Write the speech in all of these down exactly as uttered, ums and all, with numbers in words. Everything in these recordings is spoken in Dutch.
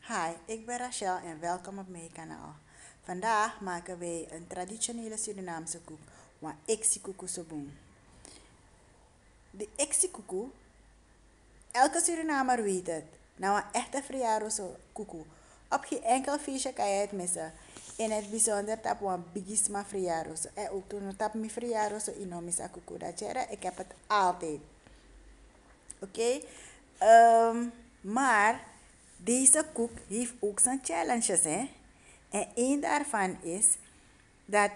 Hi, ik ben Rachel en welkom op mijn kanaal. Vandaag maken wij een traditionele Surinaamse koek, een exikuku soboen. De exikuku, elke Surinamer weet het. Nou, een echte Friaroso koekoe. Op geen enkel feestje kan je het missen. In het bijzonder tap een bigisma Friaroso. En ook toen tap mi Friaroso inomisa koekoe. Dat je, ik heb het altijd. Oké? Okay? Um, maar deze koek heeft ook zijn challenges. Hè? En één daarvan is dat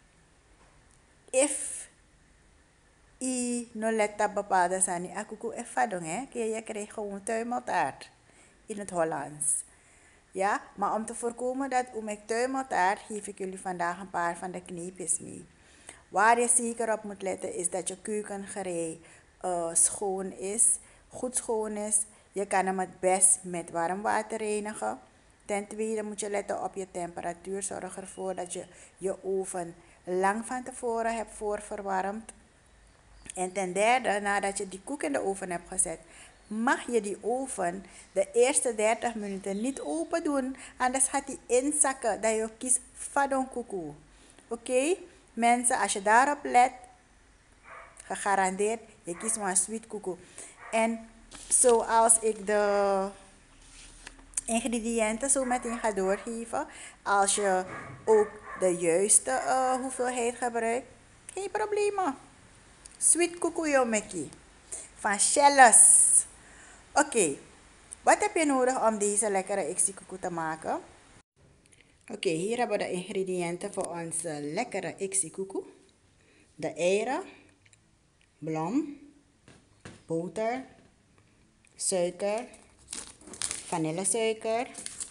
if i no let op bepaalde sani akuku e fadong, hè, je krijgt gewoon tuimeltaart in het Hollands. Ja, maar om te voorkomen dat om ik tuimeltaart geef ik jullie vandaag een paar van de kneepjes mee. Waar je zeker op moet letten is dat je keukengerei uh, schoon is, goed schoon is. Je kan hem het best met warm water reinigen. Ten tweede moet je letten op je temperatuur. Zorg ervoor dat je je oven lang van tevoren hebt voorverwarmd. En ten derde, nadat je die koek in de oven hebt gezet, mag je die oven de eerste dertig minuten niet open doen. Anders gaat die inzakken dat je kiest fadon koekoe. Oké? Okay? Mensen, als je daarop let, gegarandeerd, je kiest een sweet koekoe. En zoals ik de ingrediënten zo meteen ga doorgeven, als je ook de juiste uh, hoeveelheid gebruikt, geen problemen. Sweet kukuyo meki van Shellas. Oké, okay. Wat heb je nodig om deze lekkere ixi-kuku te maken? Oké, okay, hier hebben we de ingrediënten voor onze lekkere ixi-kuku. De eieren, bloem, boter, suiker, vanillesuiker,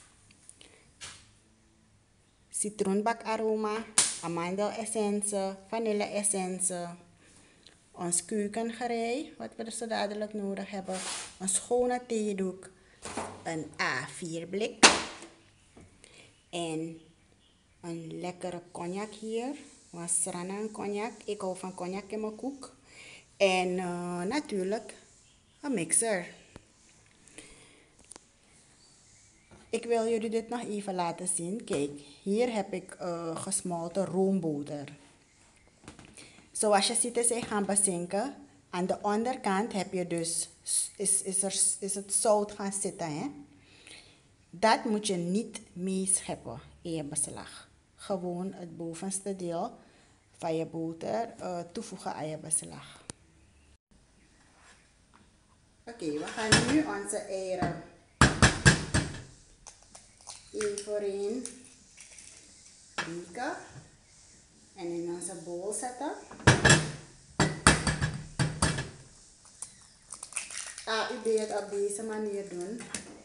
citroenbakaroma, amandelessentie, vanilleessentie. Ons keukengerei, wat we er zo dadelijk nodig hebben. Een schone theedoek. Een A vier blik. En een lekkere cognac hier. Een Srana cognac. Ik hou van cognac in mijn koek. En uh, natuurlijk een mixer. Ik wil jullie dit nog even laten zien. Kijk, hier heb ik uh, gesmolten roomboter. Zoals je ziet is hij gaan bezinken. Aan de onderkant heb je dus, is, is, er, is het zout gaan zitten. Hè? Dat moet je niet meescheppen in je beslag. Gewoon het bovenste deel van je boter uh, toevoegen aan je beslag. Oké, okay, we gaan nu onze eieren één voor één bieken en in onze bol zetten. Ga u dit op deze manier doen.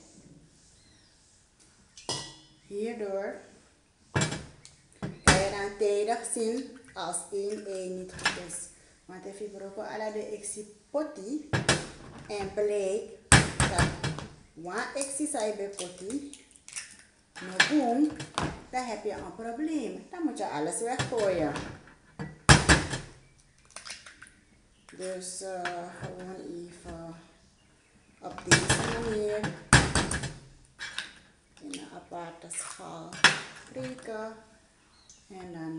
Hierdoor kan je dan tijdig zien als één ei niet goed is. Want als je brokken ala de exi poti en blijkt dat one exi sai bij poti, no boom, dan heb je een probleem. Dan moet je alles weggooien. Dus uh, gewoon even op deze manier in een aparte schaal breken en dan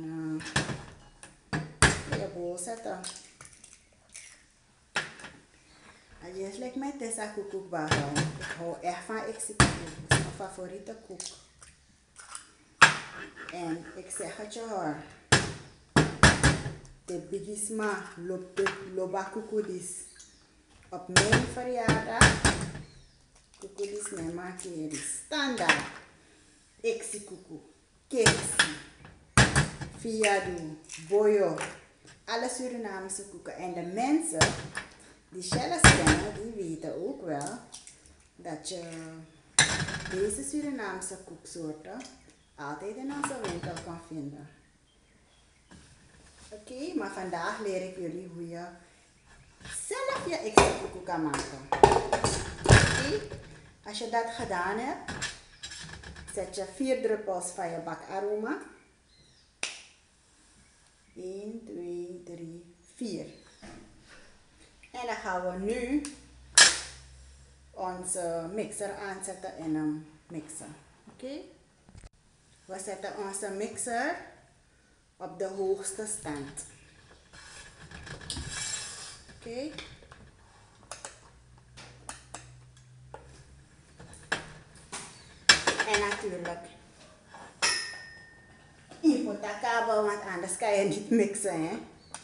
uh, je bol zetten. En je lijkt met deze koek bagel. Ik hou echt van exikuku. Het is mijn favoriete koek. En ik zeg het je hoor. De bigisma loba kukudis. Op mijn verjaardag. Kukudis me makeri. Standaard. Exikuku. Keksi. Fiadu. Boyo. Alle Surinaamse koeken. En de mensen die Shellas kennen, die weten ook wel dat je deze Surinaamse koeksoorten altijd in onze winkel kan vinden. Oké, okay, maar vandaag leer ik jullie hoe je zelf je exikuku kan maken. Oké, okay? Als je dat gedaan hebt, zet je vier druppels van je bakaroma. één, twee, drie, vier. En dan gaan we nu onze mixer aanzetten en hem mixen. Oké? Okay? We zetten onze mixer op de hoogste stand. Oké? Okay? En natuurlijk, je moet dat kabel, want anders kan je niet mixen. Hè?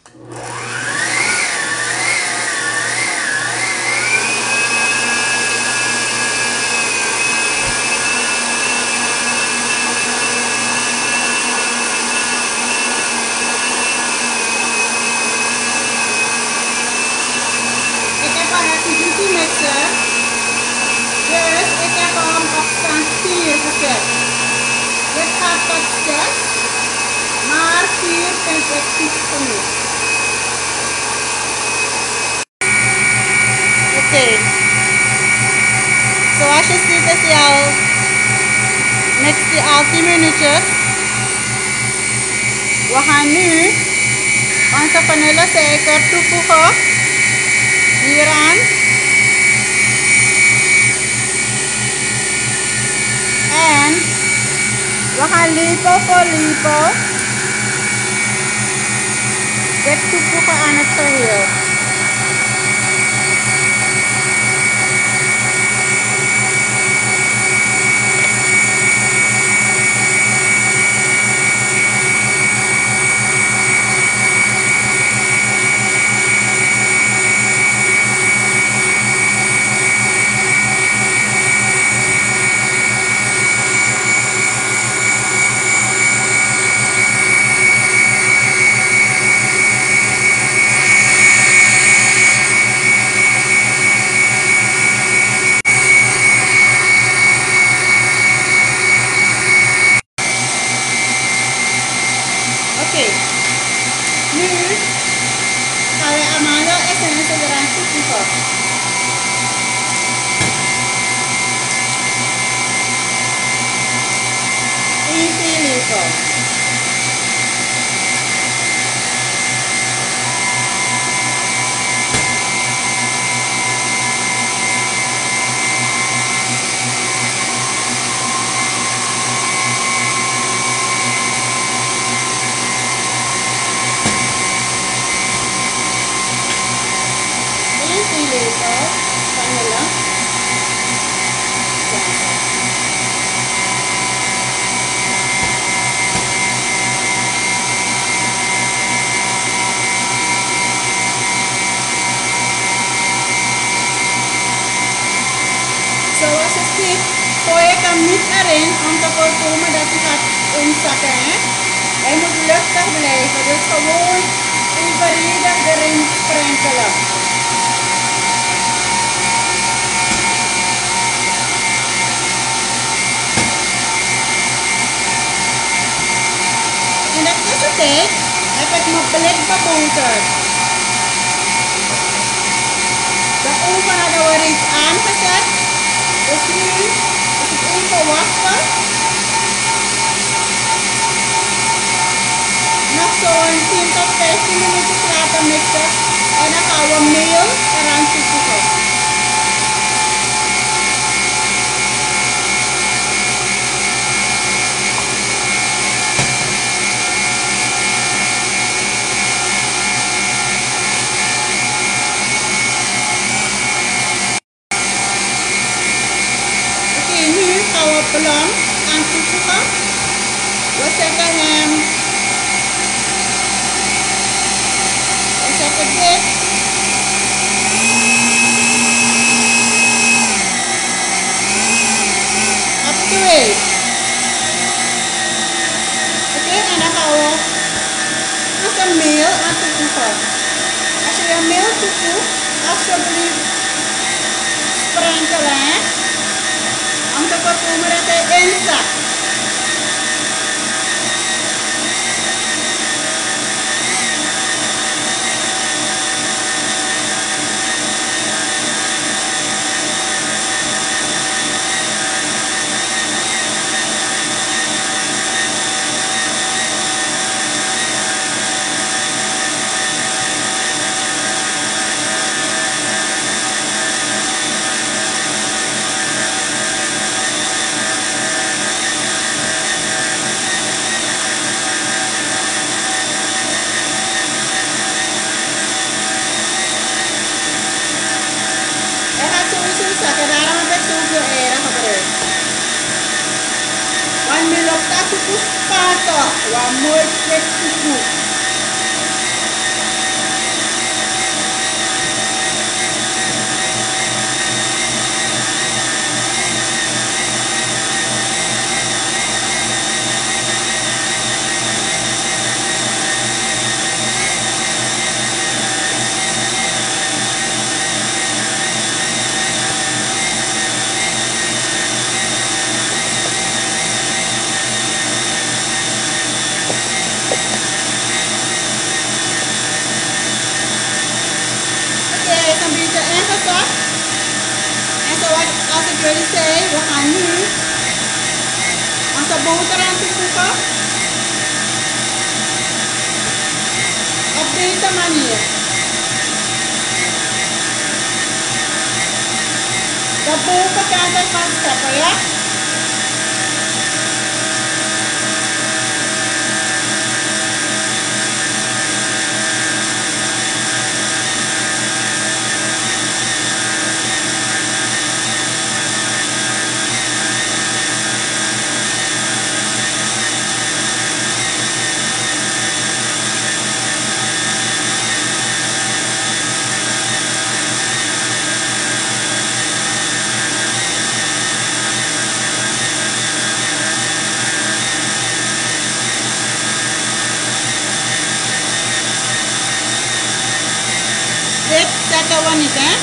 Ik heb al een beauty mixer, dus ik heb hem op stand vier gezet. Dit gaat tot zes, maar vier vind ik goed genoeg. Oké, okay. Zoals je ziet is hij al, mixt hij al tien minuutjes. We gaan nu onze vanillesuiker toevoegen hieraan. En we gaan lepel voor lepel dit toevoegen aan het geheel. Oké, nu gaan we amandel essence eraan toevoegen. Eén theelepel. Zoals je ziet, gooi ik hem niet erin om te voorkomen dat hij gaat inzakken. Hè? Hij moet luchtig blijven, dus gewoon evenredig erin sprenkelen. In de tussentijd heb ik mijn blik geboterd. De oven hadden we reeds aangezet. Dus nu is het even wachten. Nog zo'n tien tot vijftien minuten laten mixen. En dan gaan we meel eraan toevoegen. Blanc aan toevoegen. We zetten hem, we zetten dit op twee. Oké, okay, en dan gaan we onze meel aan toevoegen. Als je je meel toevoegt, alsjeblieft sprenkelen. Om te voorkomen dat hij inzakt. klaar toch? Wat mooi vet koekoek. Een beetje ingezakt. En zoals als ik jullie zei, we gaan nu onze boterham toevoegen. Op deze manier. De bovenkant ervan scheppen, ja? Dit zetten we niet, hè?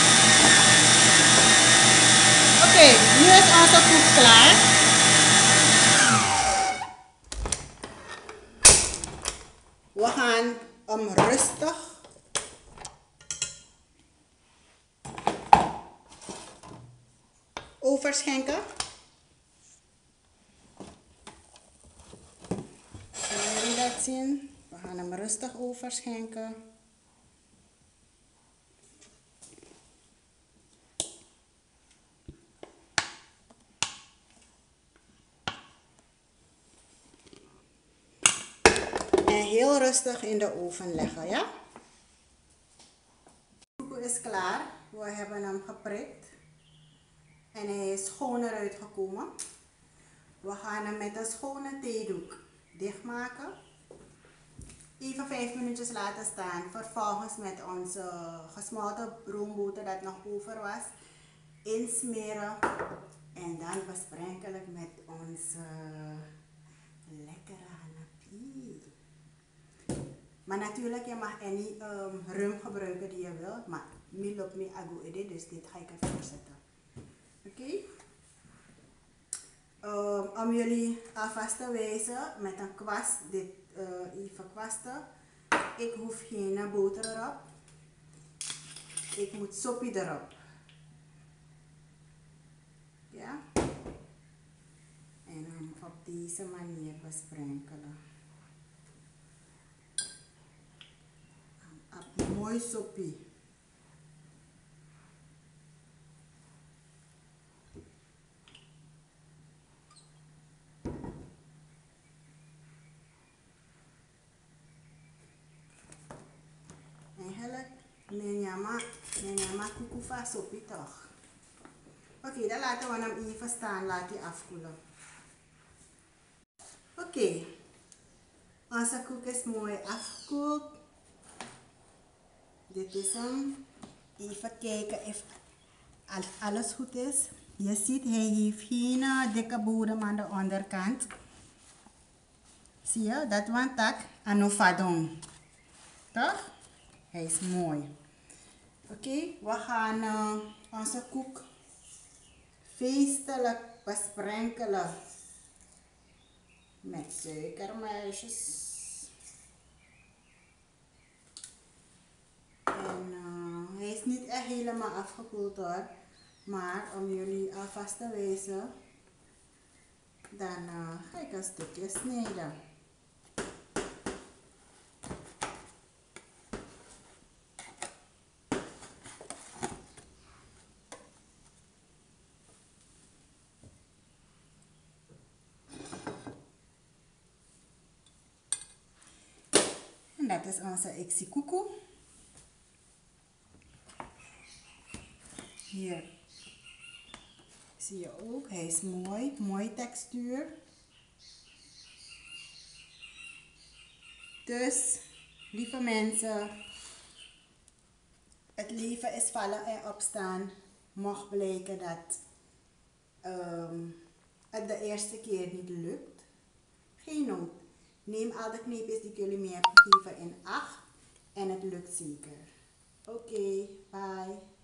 Oké, okay, nu is onze koek klaar. We gaan hem rustig overschenken. Kunnen jullie dat zien? We gaan hem rustig overschenken. En heel rustig in de oven leggen, ja? De koek is klaar. We hebben hem geprikt. En hij is schoon eruit gekomen. We gaan hem met een schone theedoek dichtmaken. Even vijf minuutjes laten staan. Vervolgens met onze gesmolten roomboter dat nog over was, insmeren. En dan besprenkelen met onze lekkere hanapi. Maar natuurlijk, je mag any um, rum gebruiken die je wilt. Maar mi loopt me agu ede, dus dit ga ik even zetten. Oké? Okay? Um, om jullie alvast te wijzen met een kwast, dit uh, even kwasten. Ik hoef geen boter erop. Ik moet soppie erop. Ja? En dan op deze manier besprenkelen. Een mooi soppie. Eigenlijk, nenyama, nenyama kukufa soppie toch. Oké, okay, dan laten we hem even staan, laat hij afkoelen. Oké, okay. Onze koek is mooi afgekoeld. Dit is hem. Even kijken of alles goed is. Je ziet, hij heeft geen dikke bodem aan de onderkant. Zie je, dat want tak anofadong. Toch? Hij is mooi. Oké, okay, we gaan uh, onze koek feestelijk besprenkelen met suikermuisjes. En uh, hij is niet echt helemaal afgekoeld hoor, maar om jullie alvast te wijzen, dan uh, ga ik een stukje snijden. En dat is onze exikuku. Hier zie je ook, hij is mooi, mooie textuur. Dus, lieve mensen, het leven is vallen en opstaan. Mocht blijken dat um, het de eerste keer niet lukt, geen nood. Neem al de kneepjes die ik jullie mee heb gegeven in acht en het lukt zeker. Oké, okay, bye.